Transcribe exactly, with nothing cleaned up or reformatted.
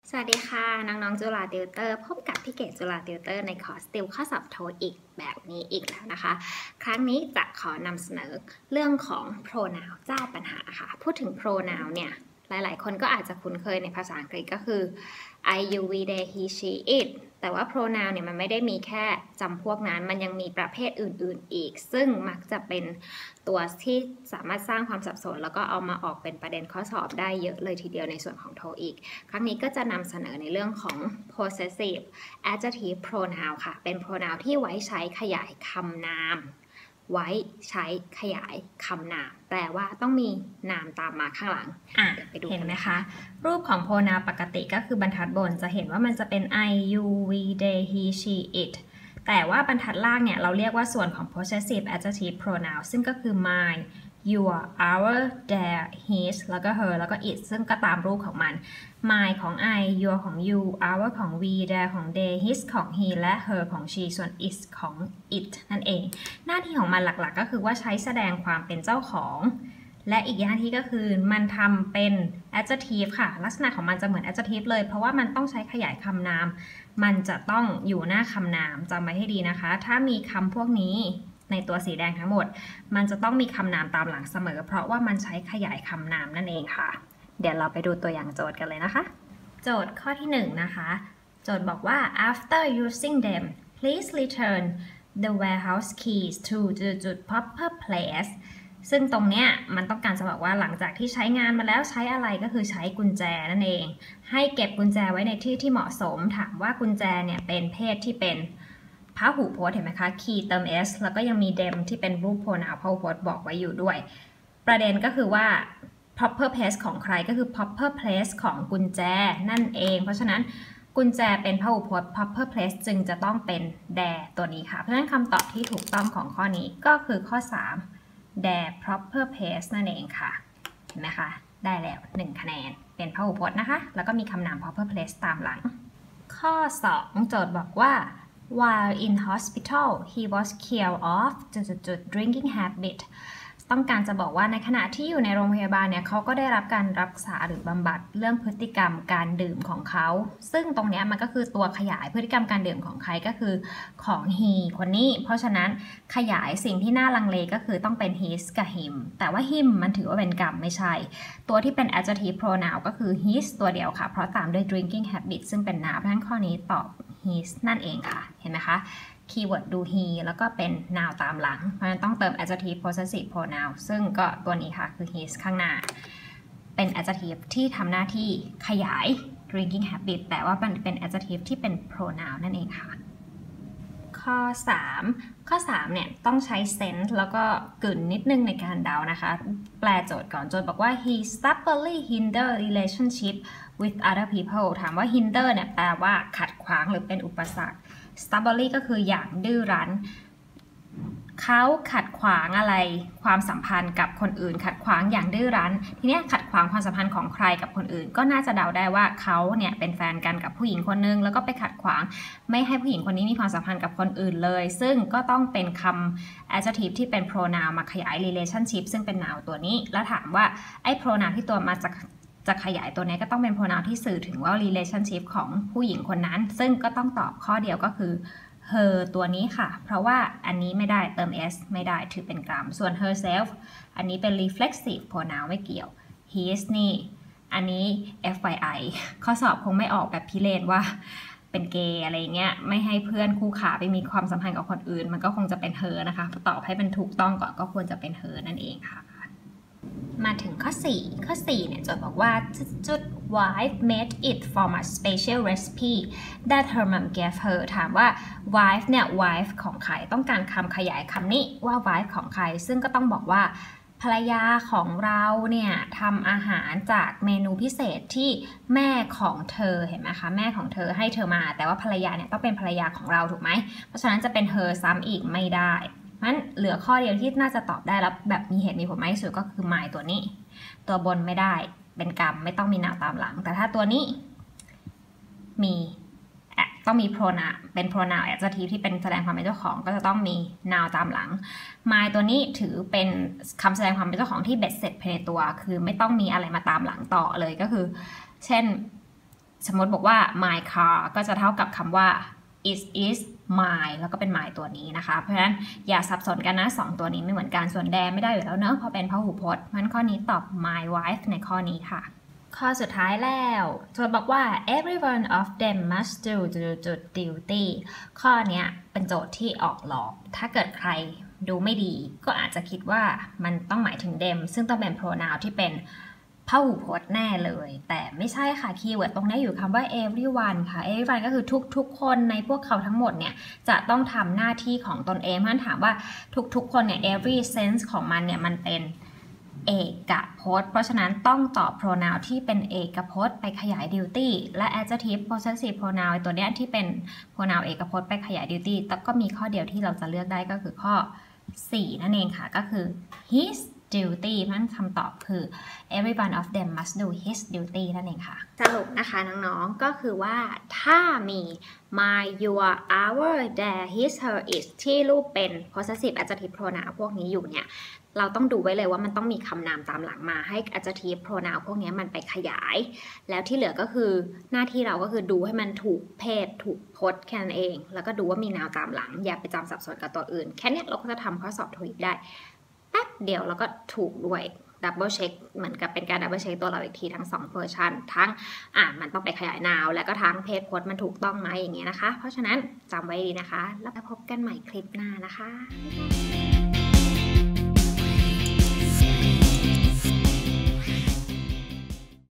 สวัสดีค่ะน้องๆจุฬาติวเตอร์พบกับพี่เกศจุฬาติวเตอร์ในคอร์สติวข้อสอบโทอีกแบบนี้อีกแล้วนะคะครั้งนี้จะขอนำเสนอเรื่องของ pronoun เจ้าปัญหาค่ะพูดถึง pronoun เนี่ยหลายๆคนก็อาจจะคุ้นเคยในภาษาอังกฤษก็คือ I you we they he she it แต่ว่า pronoun เนี่ยมันไม่ได้มีแค่จำพวกนั้นมันยังมีประเภทอื่นๆอีกซึ่งมักจะเป็นตัวที่สามารถสร้างความสับสนแล้วก็เอามาออกเป็นประเด็นข้อสอบได้เยอะเลยทีเดียวในส่วนของโทอีกครั้งนี้ก็จะนำเสนอในเรื่องของ possessive adjective pronoun ค่ะเป็น pronoun ที่ไว้ใช้ขยายคำนามไว้ใช้ขยายคำนามแปลว่าต้องมีนามตามมาข้างหลังอ่ะไปดูเห็นไหมคะรูปของ pronoun ปกติก็คือบรรทัดบนจะเห็นว่ามันจะเป็น I you we they he she it แต่ว่าบรรทัดล่างเนี่ยเราเรียกว่าส่วนของ possessive adjective pronoun ซึ่งก็คือ mine your our their his แล้วก็ her แล้วก็ it ซึ่งก็ตามรูปของมัน my ของ I your ของ you our ของ we their ของ they his ของ he และ her ของ she ส่วน it ของ it นั่นเองหน้าที่ของมันหลักๆก็คือว่าใช้แสดงความเป็นเจ้าของและอีกหน้าที่ก็คือมันทำเป็น adjective ค่ะลักษณะของมันจะเหมือน adjective เลยเพราะว่ามันต้องใช้ขยายคำนามมันจะต้องอยู่หน้าคำนามจำไว้ให้ดีนะคะถ้ามีคำพวกนี้ในตัวสีแดงทั้งหมดมันจะต้องมีคำนามตามหลังเสมอเพราะว่ามันใช้ขยายคำนามนั่นเองค่ะเดี๋ยวเราไปดูตัวอย่างโจทย์กันเลยนะคะโจทย์ข้อที่หนึ่งนะคะโจทย์บอกว่า after using them please return the warehouse keys to the proper place ซึ่งตรงเนี้ยมันต้องการจะบอกว่าหลังจากที่ใช้งานมาแล้วใช้อะไรก็คือใช้กุญแจนั่นเองให้เก็บกุญแจไว้ในที่ที่เหมาะสมถามว่ากุญแจเนี่ยเป็นเพศที่เป็นพหูพจน์เห็นไหมคะ key เติม s แล้วก็ยังมี them ที่เป็นรูป pronoun พหูพจน์บอกไว้อยู่ด้วยประเด็นก็คือว่า proper place ของใครก็คือ proper place ของกุญแจนั่นเองเพราะฉะนั้นกุญแจเป็นพหูพจน์ proper place จึงจะต้องเป็น their ตัวนี้ค่ะเพราะฉะนั้นคำตอบที่ถูกต้องของข้อนี้ก็คือข้อสาม their proper place นั่นเองค่ะเห็นไหมคะได้แล้วหนึ่งคะแนนเป็นพหูพจน์นะคะแล้วก็มีคำนาม proper place ตามหลังข้อสองโจทย์บอกว่าWhile in hospital, he was cured of drinking habit ต้องการจะบอกว่าในขณะที่อยู่ในโรงพยาบาลเนี่ยเขาก็ได้รับการรักษาหรือบำบัดเรื่องพฤติกรรมการดื่มของเขาซึ่งตรงนี้มันก็คือตัวขยายพฤติกรรมการดื่มของใครก็คือของ he คนนี้เพราะฉะนั้นขยายสิ่งที่น่าลังเลก็คือต้องเป็น his กับ him แต่ว่า him มันถือว่าเป็นกรรมไม่ใช่ตัวที่เป็น adjective pronoun ก็คือ his ตัวเดียวค่ะเพราะตามด้วย drinking habit ซึ่งเป็น noun เพราะฉะนั้นข้อนี้ตอบ his นั่นเองค่ะเห็นไหมคะคีย์เวิร์ดดู he แล้วก็เป็น noun ตามหลังเพราะฉะนั้นต้องเติม adjective possessive pronoun ซึ่งก็ตัวนี้ค่ะคือ his ข้างหน้าเป็น adjective ที่ทำหน้าที่ขยาย drinking habit แต่ว่าเป็น adjective ที่เป็น pronoun นั่นเองค่ะข้อสามข้อสามเนี่ยต้องใช้ sense แล้วก็กลืนนิดนึงในการเดานะคะแปลโจทย์ก่อนโจทย์บอกว่า he stubbornly hinder relationship with other people ถามว่า hinder เนี่ยแปลว่าขัดขวางหรือเป็นอุปสรรคstubbornly ก็คืออย่างดื้อรั้นเขาขัดขวางอะไรความสัมพันธ์กับคนอื่นขัดขวางอย่างดื้อรั้นทีนี้ขัดขวางความสัมพันธ์ของใครกับคนอื่นก็น่าจะเดาได้ว่าเขาเนี่ยเป็นแฟนกันกับผู้หญิงคนนึงแล้วก็ไปขัดขวางไม่ให้ผู้หญิงคนนี้มีความสัมพันธ์กับคนอื่นเลยซึ่งก็ต้องเป็นคำ adjective ที่เป็น pronoun มาขยาย relationship ซึ่งเป็น noun ตัวนี้แล้วถามว่าไอ้ pronoun ที่ตัวมาจากจะขยายตัวนี้ก็ต้องเป็น pronoun ที่สื่อถึงว่า relationship ของผู้หญิงคนนั้นซึ่งก็ต้องตอบข้อเดียวก็คือ her ตัวนี้ค่ะเพราะว่าอันนี้ไม่ได้เติม s ไม่ได้ถือเป็นกรรมส่วน herself อันนี้เป็น reflexive pronoun ไม่เกี่ยว his นี่อันนี้ เอฟ วาย ไอ ข้อสอบคงไม่ออกแบบพิเรนว่าเป็นเกย์อะไรเงี้ยไม่ให้เพื่อนคู่ขาไปมีความสัมพันธ์กับคนอื่นมันก็คงจะเป็น her นะคะตอบให้เป็นถูกต้องก่อนก็ควรจะเป็น her นั่นเองค่ะมาถึงข้อสี่ข้อสี่เนี่ยโจทย์บอกว่าจุด wife made it from a special recipe that her mom gave her ถามว่า wife เนี่ย wife ของใครต้องการคำขยายคำนี้ว่า wife ของใครซึ่งก็ต้องบอกว่าภรรยาของเราเนี่ยทำอาหารจากเมนูพิเศษที่แม่ของเธอเห็นไหมคะแม่ของเธอให้เธอมาแต่ว่าภรรยาเนี่ยต้องเป็นภรรยาของเราถูกไหมเพราะฉะนั้นจะเป็น her ซ้ำอีกไม่ได้งั้นเหลือข้อเดียวที่น่าจะตอบได้แล้วแบบมีเหตุมีผลมากที่สุดก็คือ my ตัวนี้ตัวบนไม่ได้เป็นกรรมไม่ต้องมี noun ตามหลังแต่ถ้าตัวนี้มีต้องมี pronoun เป็น pronoun adjective ที่เป็นแสดงความเป็นเจ้าของก็จะต้องมี noun ตามหลัง my ตัวนี้ถือเป็นคำแสดงความเป็นเจ้าของที่เบ็ดเสร็จภายในตัวคือไม่ต้องมีอะไรมาตามหลังต่อเลยก็คือเช่นสมมติบอกว่า my car ก็จะเท่ากับคำว่า it is my แล้วก็เป็น my ตัวนี้นะคะเพราะฉะนั้นอย่าสับสนกันนะสองตัวนี้ไม่เหมือนกันส่วนแดไม่ได้อยู่แล้วเนอะเพราะเป็นพหูพจน์มันข้อนี้ตอบ my wife ในข้อนี้ค่ะข้อสุดท้ายแล้วโจทย์บอกว่า every one of them must do duty ข้อนี้เป็นโจทย์ที่ออกหลอกถ้าเกิดใครดูไม่ดีก็อาจจะคิดว่ามันต้องหมายถึง them ซึ่งต้องเป็น pronoun ที่เป็นพหูพจน์แน่เลยแต่ไม่ใช่ค่ะคีย์เวิร์ดตรงนี้อยู่คำว่า everyone ค่ะ everyone ก็คือทุกๆคนในพวกเขาทั้งหมดเนี่ยจะต้องทำหน้าที่ของตนเองท่านถามว่าทุกๆคนเนี่ย every sense ของมันเนี่ยมันเป็นเอกพจน์เพราะฉะนั้นต้องตอบ pronoun ที่เป็นเอกพจน์ไปขยาย duty และ adjective possessive pronoun ตัวเนี้ยที่เป็น pronoun เอกพจน์ไปขยาย duty แต่ก็มีข้อเดียวที่เราจะเลือกได้ก็คือข้อสี่นั่นเองค่ะก็คือ his duty นั่นคำตอบคือ every one of them must do his duty นั่นเองค่ะสรุปนะคะน้องๆก็คือว่าถ้ามี my your our their his her its ที่รูปเป็น possessive adjective pronoun พวกนี้อยู่เนี่ยเราต้องดูไว้เลยว่ามันต้องมีคำนามตามหลังมาให้ adjective pronoun พวกนี้มันไปขยายแล้วที่เหลือก็คือหน้าที่เราก็คือดูให้มันถูกเพศถูกพจน์แค่นั้นเองแล้วก็ดูว่ามีนาวตามหลังอย่าไปจำสับสนกับตัวอื่นแค่นี้เราก็จะทำข้อสอบโทอีกได้แป๊บเดียวแล้วก็ถูกด้วยดับเบิลเช็คเหมือนกับเป็นการดับเบิลเช็คตัวเราอีกทีทั้งสองเวอร์ชันทั้งอ่ามันต้องไปขยายนาวและก็ทั้งเพศพจน์มันถูกต้องไหมอย่างเงี้ยนะคะเพราะฉะนั้นจำไว้ดีนะคะแล้วพบกันใหม่คลิปหน้านะคะ